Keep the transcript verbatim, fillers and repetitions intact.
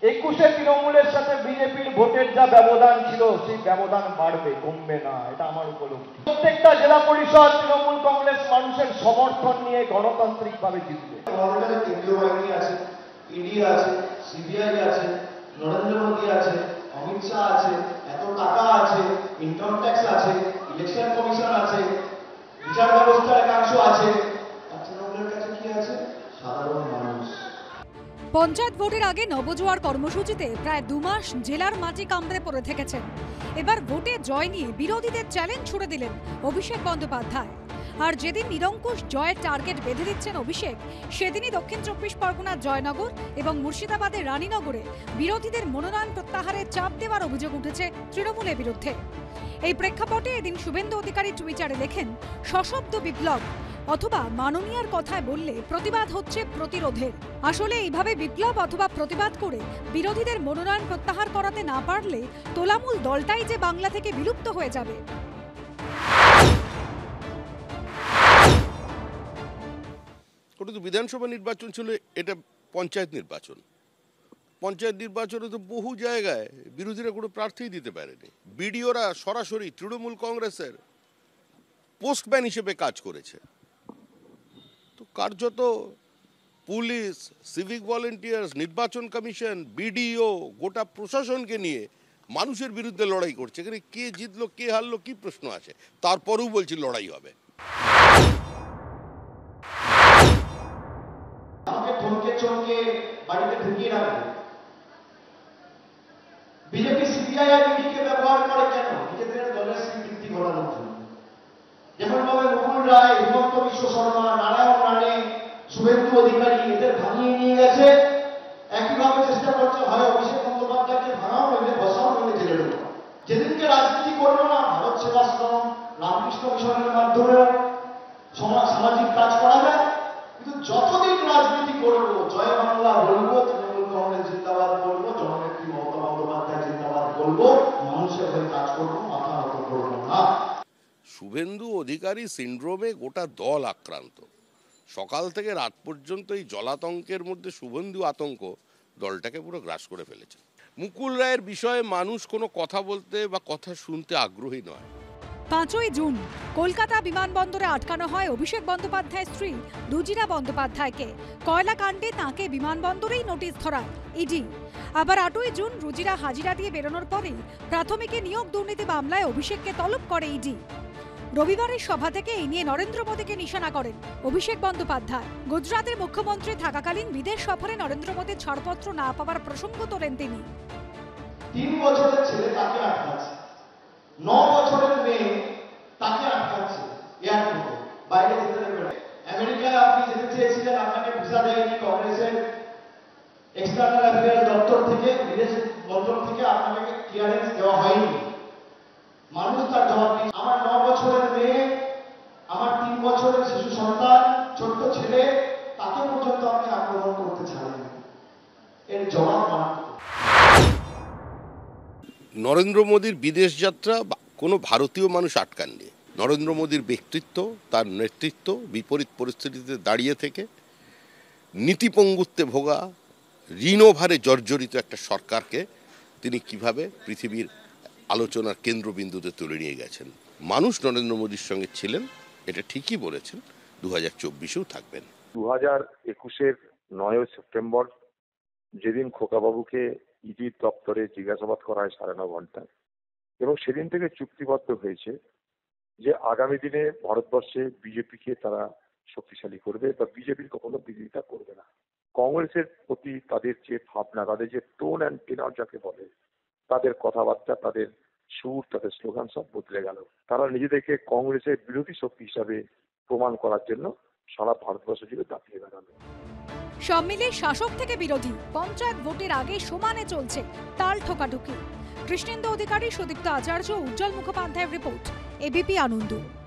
একুশে তৃণমূলের সাথে বিজেপির ভোটের যা ব্যবধান ছিল সেই ব্যবধান বাড়বে, কমবে না, এটা আমার উপলব্ধি। প্রত্যেকটা জেলা পরিষদ তৃণমূল কংগ্রেস মানুষের সমর্থন নিয়ে গণতান্ত্রিক ভাবে জিতবে। কেন্দ্রীয় বাহিনী আছে, ইডি আছে, সিবিআই আছে, নরেন্দ্র মোদী আছে, অমিত শাহ আছে, এত টাকা আছে, ইনকাম ট্যাক্স আছে, ইলেকশন কমিশন আছে, বিচার ব্যবস্থার একাংশ আছে, তৃণমূলের কাছে কি আছে? সাধারণ মানুষ। পঞ্চায়েত ভোটের আগে নবজোয়ার কর্মসূচিতে প্রায় দু মাস জেলার মাটি কামড়ে পড়ে থেকেছেন। এবার ভোটে জয় নিয়ে বিরোধীদের চ্যালেঞ্জ ছুড়ে দিলেন অভিষেক বন্দ্যোপাধ্যায়। আর যেদিন নিরঙ্কুশ জয়ের টার্গেট বেঁধে দিচ্ছেন অভিষেক, সেদিনই দক্ষিণ চব্বিশ পরগনার জয়নগর এবং মুর্শিদাবাদের রানীনগরে বিরোধীদের মনোনয়ন প্রত্যাহারের চাপ দেওয়ার অভিযোগ উঠেছে তৃণমূলের বিরুদ্ধে। এই প্রেক্ষাপটে এদিন শুভেন্দু অধিকারী টুইটারে লেখেন, সশব্দ বিপ্লব অথবা মাননীয়ার কথায় বললে প্রতিবাদ হচ্ছে প্রতিরোধের। আসলে এইভাবে বিপ্লব অথবা প্রতিবাদ করে বিরোধীদের মনোনয়ন প্রত্যাহার করাতে না পারলে তোলামূল দলটাই যে বাংলা থেকে বিলুপ্ত হয়ে যাবে। ওটা তো বিধানসভা নির্বাচন ছিল, এটা পঞ্চায়েত নির্বাচন। পঞ্চায়েত নির্বাচনে তো বহু জায়গায় বিরোধীরা কোনো প্রার্থী দিতে পারেনি। বিডিওরা সরাসরি তৃণমূল কংগ্রেসের পোস্টম্যান হিসেবে কাজ করেছে। তো কার্যত পুলিশ, সিভিক ভলেন্টিয়ার্স, নির্বাচন কমিশন, বিডিও, গোটা প্রশাসনকে নিয়ে মানুষের বিরুদ্ধে লড়াই করছে। এখানে কে জিতলো কে হারলো কি প্রশ্ন আছে? তারপরেও বলছি লড়াই হবে। বিজেপি সিবিআই আর ইডিকে ব্যবহার করে কেন? নিজেদের দলের স্বীকৃতি ঘটানোর জন্য। যেমন ভাবে মুকুল রায়, হিমন্ত বিশ্ব শর্মা, নারায়ণ রানে, শুভেন্দু অধিকারী এদের ভাঙিয়ে নিয়ে গেছে, একইভাবে চেষ্টা করছে হয় অভিষেক বন্দ্যোপাধ্যায়কে ভাঙাও নইলে বসাও নইলে জেলে ঢোকা। যেদিনকে রাজনীতি করলো না, ভারত সেবাশ্রম, রামকৃষ্ণ মিশনের মাধ্যমে সামাজিক কাজ করা যায়, কিন্তু যতদিন রাজনীতি করবো জয় বাংলা বলবো, তৃণমূল কংগ্রেস জিন্দাবাদ বলবো, জননেত্রী মমতা বন্দ্যোপাধ্যায় জিন্দাবাদ বলবো, মানুষের হয়ে কাজ করবো, মাথা নত করবো না। শুভেন্দু অধিকারী সিন্ড্রোমে গোটা দল আক্রান্ত। সকাল থেকে রাত পর্যন্ত এই জলাতঙ্কের মধ্যে শুভেন্দু আতঙ্ক দলটাকে পুরো গ্রাস করে ফেলেছে। মুকুল রায়ের বিষয়ে মানুষ কোনো কথা বলতে বা কথা শুনতে আগ্রহী নয়। পাঁচই জুন কলকাতা বিমানবন্দরে আটকানো হয় অভিষেক বন্দ্যোপাধ্যায়ের স্ত্রী রুজিরা বন্দ্যোপাধ্যায়কে। কয়লা কাণ্ডে তাঁকে বিমানবন্দরেই নোটিশ ধরায় ইডি। আবার আটই জুন রুজিরা হাজিরা দিয়ে বেরোনোর পরেই প্রাথমিকে নিয়োগ দুর্নীতি মামলায় অভিষেককে তলব করে ইডি। রবিবারের সভা থেকে এই নিয়ে নরেন্দ্র মোদীকে নিশানা করেন অভিষেক বন্দ্যোপাধ্যায়। গুজরাতের মুখ্যমন্ত্রী থাকাকালীন বিদেশ সফরে নরেন্দ্র মোদীর ছাড়পত্র না পাওয়ার প্রসঙ্গ তোলেন তিনি। তিন বছরের ছেলে তাকে আটকাচ্ছে, ন বছরের মেয়ে তাকে আটকাচ্ছে এয়ারপোর্টে, বাইরে যেতে দেবে না। আমেরিকায় আপনি যেতে চেয়েছিলেন, আপনাকে ভিসা দেয়নি কংগ্রেসের এক্সটার্নাল অ্যাফেয়ার্স দপ্তর থেকে, বিদেশ মন্ত্রক থেকে আপনাকে ক্লিয়ারেন্স দেওয়া হয়নি। মানুষ তার জবাব দিচ্ছে। আমার ন বছরের মেয়ে, আমার তিন বছরের শিশু সন্তান, ছোট্ট ছেলে, তাকে পর্যন্ত আপনি আক্রমণ করতে ছাড়েন, এর জবাব মান। নরেন্দ্র মোদীর বিদেশ যাত্রা কোনো ভারতীয় মানুষ আটকাননি। নরেন্দ্র মোদীর ব্যক্তিত্ব, তার নেতৃত্ব বিপরীত পরিস্থিতিতে দাঁড়িয়ে থেকে নীতিপঙ্গুত্বে ভোগা, ঋণভারে জর্জরিত একটা সরকারকে তিনি কিভাবে পৃথিবীর আলোচনার কেন্দ্রবিন্দুতে তুলে নিয়ে গেছেন। মানুষ নরেন্দ্র মোদীর সঙ্গে ছিলেন, এটা ঠিকই বলেছেন, দু হাজার চব্বিশেও থাকবেন। দু হাজার একুশের নয় সেপ্টেম্বর যেদিন খোকাবাবুকে ইডির দপ্তরে জিজ্ঞাসাবাদ করা হয় সাড়ে ন ঘন্টা, এবং সেদিন থেকে চুক্তিবদ্ধ হয়েছে যে আগামী দিনে ভারতবর্ষে বিজেপিকে তারা শক্তিশালী করবে বা বিজেপির কখনো বিরোধিতা করবে না। কংগ্রেসের প্রতি তাদের যে ভাবনা, তাদের যে টোন অ্যান্ড টেনর যাকে বলে, তাদের কথাবার্তা, তাদের সুর, তাদের স্লোগান সব বদলে গেল। তারা নিজেদেরকে কংগ্রেসের বিরোধী শক্তি হিসাবে প্রমাণ করার জন্য সারা ভারতবর্ষ জুড়ে দাপিয়ে বেড়ালো। সব মিলে শাসক থেকে বিরোধী পঞ্চায়েত ভোটের আগে সমানে চলছে তাল ঠোকাঠুকি। কৃষ্ণেন্দু অধিকারী, সুদীপ্ত আচার্য, উজ্জ্বল মুখোপাধ্যায়ের রিপোর্ট, এবিপি আনন্দ।